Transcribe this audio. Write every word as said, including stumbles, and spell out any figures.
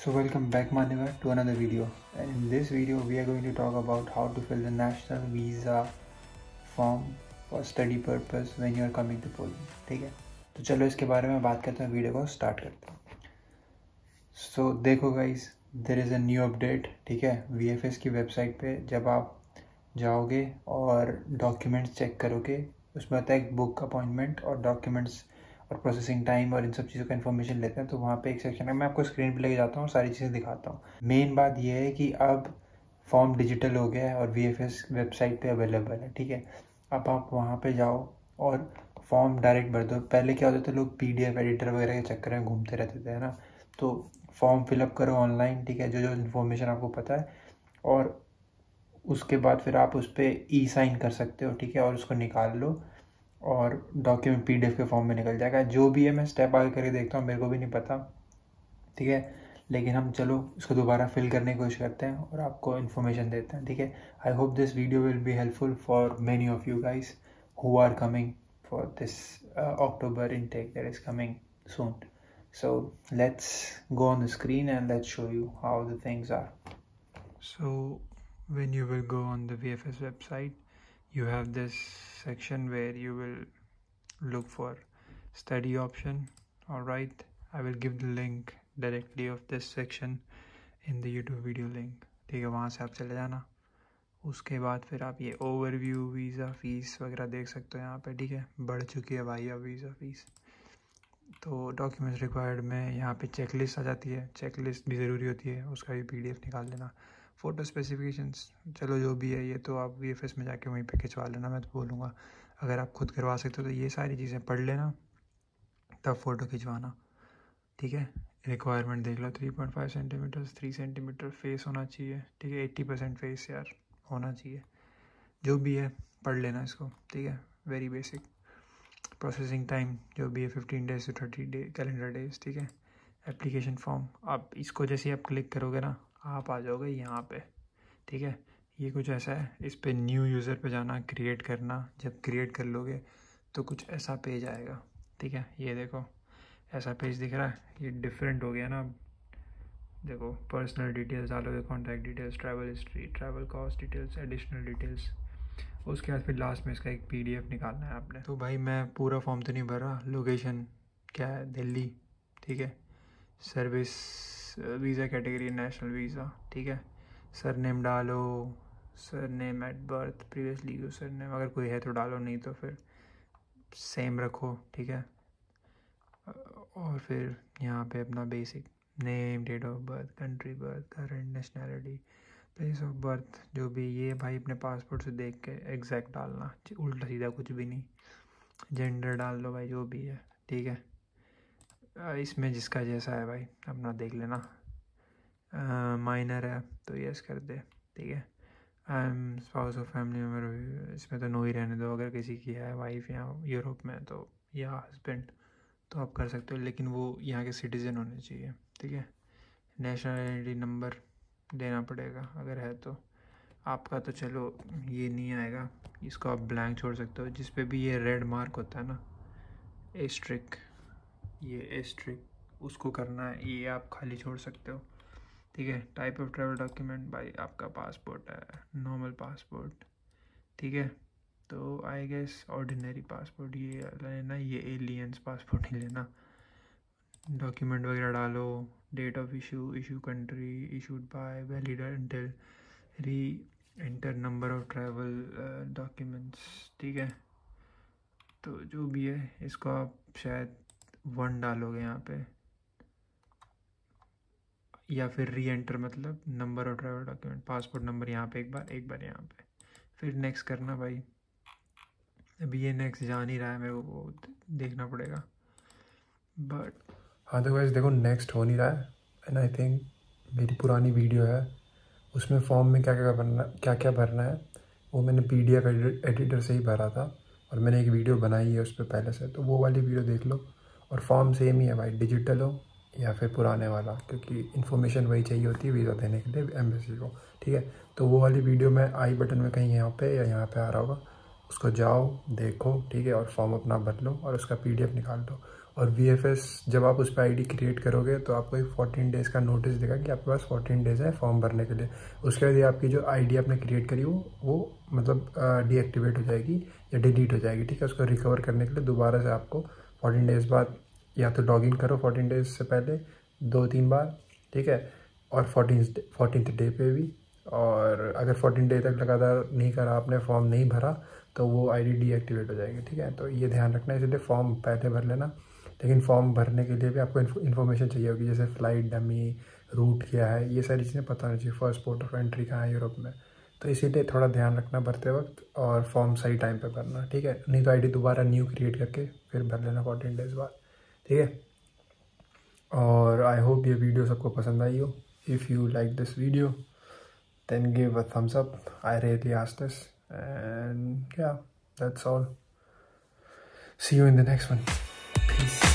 So welcome back Maniva to another video, and in this video we are going to talk about how to fill the national visa form for study purpose when you are coming to Poland. ठीक है, तो चलो इसके बारे में बात करते हैं, वीडियो को स्टार्ट करते हैं। सो so, देखो guys, there is a new update. ठीक है, वी एफ एस की वेबसाइट पे जब आप जाओगे और डॉक्यूमेंट्स चेक करोगे, उसमें होता है एक बुक अपॉइंटमेंट और डॉक्यूमेंट्स और प्रोसेसिंग टाइम और इन सब चीज़ों का इन्फॉर्मेशन लेते हैं। तो वहाँ पे एक सेक्शन है, मैं आपको स्क्रीन पे लेके जाता हूँ, सारी चीज़ें दिखाता हूँ। मेन बात यह है कि अब फॉर्म डिजिटल हो गया है और वी एफ एस वेबसाइट पे अवेलेबल है। ठीक है, अब आप वहाँ पे जाओ और फॉर्म डायरेक्ट भर दो। पहले क्या होता था, लोग पी डी एफ एडिटर वगैरह के चक्कर में घूमते रहते थे, है ना। तो फॉर्म फिलअप करो ऑनलाइन, ठीक है, जो जो इन्फॉर्मेशन आपको पता है, और उसके बाद फिर आप उस पर ई साइन कर सकते हो। ठीक है, और उसको निकाल लो और डॉक्यूमेंट पीडीएफ के फॉर्म में निकल जाएगा। जो भी है मैं स्टेप आगे करके देखता हूँ, मेरे को भी नहीं पता। ठीक है, लेकिन हम चलो इसको दोबारा फिल करने की कोशिश करते हैं और आपको इन्फॉर्मेशन देते हैं। ठीक है, I hope this video will be helpful for many of you guys who are coming for this October intake that is coming soon. So let's go on the screen and let's show you how the things are. So when you will go on the V F S website, you have this section where you will look for study option. All right, I will give the link directly of this section in the YouTube video link. ठीक है, वहाँ से आप चले जाना। उसके बाद फिर आप ये ओवरव्यू वीज़ा फ़ीस वगैरह देख सकते हो यहाँ पे। ठीक है, बढ़ चुकी है भाई अब वीज़ा फ़ीस। तो डॉक्यूमेंट्स रिक्वायर्ड में यहाँ पे चेक लिस्ट आ जाती है, चेक लिस्ट भी ज़रूरी होती है, उसका भी पीडीएफ निकाल लेना। फ़ोटो स्पेसिफिकेशंस, चलो जो भी है ये तो आप वीएफएस में जाके वहीं पे खिंचवा लेना, मैं तो बोलूँगा। अगर आप खुद करवा सकते हो तो ये सारी चीज़ें पढ़ लेना, तब फ़ोटो खिंचवाना। ठीक है, रिक्वायरमेंट देख लो, three point five centimetre three centimetre face होना चाहिए। ठीक है, एट्टी परसेंट फेस यार होना चाहिए। जो भी है पढ़ लेना इसको। ठीक है, वेरी बेसिक। प्रोसेसिंग टाइम जो भी है fifteen days to thirty day calendar days. ठीक है, एप्लीकेशन फॉर्म, आप इसको जैसे आप क्लिक करोगे ना, आप आ जाओगे यहाँ पे। ठीक है, ये कुछ ऐसा है, इस पे न्यू यूज़र पे जाना, क्रिएट करना। जब क्रिएट कर लोगे तो कुछ ऐसा पेज आएगा। ठीक है, ये देखो ऐसा पेज दिख रहा है, ये डिफरेंट हो गया ना। अब देखो, पर्सनल डिटेल्स डालोगे, contact details, travel history, travel cost details, additional details. उसके बाद फिर लास्ट में इसका एक पीडीएफ निकालना है आपने। तो भाई मैं पूरा फॉर्म तो नहीं भर रहा। लोकेशन क्या है, दिल्ली। ठीक है, service visa category national visa. ठीक है, सरनेम डालो, surname at birth, previously use surname, अगर कोई है तो डालो, नहीं तो फिर सेम रखो। ठीक है, और फिर यहाँ पे अपना basic name, date of birth, country birth, current nationality, place of birth, जो भी ये भाई अपने पासपोर्ट से देख के एग्जैक्ट डालना, उल्टा सीधा कुछ भी नहीं। जेंडर डाल लो भाई, जो भी है। ठीक है, इसमें जिसका जैसा है भाई अपना देख लेना। माइनर है तो यस कर दे। ठीक है, I am spouse of family member, इसमें तो नो ही रहने दो। अगर किसी की है वाइफ यहाँ यूरोप में तो, या हस्बैंड, तो आप कर सकते हो, लेकिन वो यहाँ के सिटीज़न होने चाहिए। ठीक है, नेशनल आइडेंटिटी नंबर देना पड़ेगा अगर है तो। आपका तो चलो ये नहीं आएगा, इसको आप ब्लैंक छोड़ सकते हो। जिस पे भी ये रेड मार्क होता है ना, एस्ट्रिक, ये एस्ट्रिक, उसको करना है, ये आप खाली छोड़ सकते हो। ठीक है, टाइप ऑफ ट्रैवल डॉक्यूमेंट भाई आपका पासपोर्ट है, नॉर्मल पासपोर्ट। ठीक है, तो आई गेस ऑर्डिनरी पासपोर्ट ये लेना, ये एलियंस पासपोर्ट ही लेना। डॉक्यूमेंट वगैरह डालो, date of issue, issue country, issued by, valid until, re-enter number of travel documents. ठीक है, तो जो भी है इसको आप शायद वन डालोगे यहाँ पे, या फिर री एंटर मतलब number of travel document, passport number यहाँ पे एक बार, एक बार यहाँ पे, फिर नेक्स्ट करना भाई। अभी ये नेक्स्ट जा नहीं रहा है, मेरे को वो देखना पड़ेगा। बट हाँ तो वैसे देखो नेक्स्ट हो नहीं रहा है, एंड आई थिंक मेरी पुरानी वीडियो है उसमें फॉर्म में क्या क्या भरना क्या क्या भरना है वो मैंने पीडीएफ एडिटर से ही भरा था, और मैंने एक वीडियो बनाई है उस पर पहले से, तो वो वाली वीडियो देख लो। और फॉर्म सेम ही है भाई, डिजिटल हो या फिर पुराने वाला, क्योंकि इन्फॉर्मेशन वही चाहिए होती है वीज़ा देने के लिए एम्बेसी को। ठीक है, तो वो वाली वीडियो मैं आई बटन में कहीं यहाँ पे या यहाँ पे आ रहा होगा, उसको जाओ देखो। ठीक है, और फॉर्म अपना भर लो और उसका पीडीएफ निकाल लो। और वी एफ एस जब आप उस पर आई डी क्रिएट करोगे तो आपको एक फोर्टीन डेज़ का नोटिस देगा कि आपके पास फोर्टीन डेज़ है फॉर्म भरने के लिए। उसके बाद ये आपकी जो आई डी आपने क्रिएट करी वो वो मतलब डीएक्टिवेट हो जाएगी या डिलीट हो जाएगी, ठीक है। उसको रिकवर करने के लिए दोबारा से आपको फोर्टीन डेज़ बाद या तो लॉग इन करो फोर्टीन डेज़ से पहले दो तीन बार, ठीक है, और फोर्टीन फोर्टीन डे पे भी। और अगर फोर्टीन डे तक लगातार नहीं करा, आपने फॉर्म नहीं भरा, तो वो आईडी डीएक्टिवेट हो जाएगी, ठीक है। तो ये ध्यान रखना है, इसलिए फॉर्म पहले भर लेना। लेकिन फॉर्म भरने के लिए भी आपको इन्फॉर्मेशन चाहिए होगी, जैसे फ़्लाइट डमी, रूट क्या है, ये सारी चीज़ें पता होनी चाहिए, फर्स्ट पोर्ट ऑफ एंट्री कहाँ है यूरोप में। तो इसीलिए थोड़ा ध्यान रखना भरते वक्त, और फॉर्म सही टाइम पे भरना, ठीक है। नहीं तो आईडी दोबारा न्यू क्रिएट करके फिर भर लेना फोर्टीन डेज़ बाद, ठीक है। और आई होप ये वीडियो सबको पसंद आई हो। If you like this video then give a thumbs up. I rarely ask this, and yeah, that's all. See you in the next one. Peace.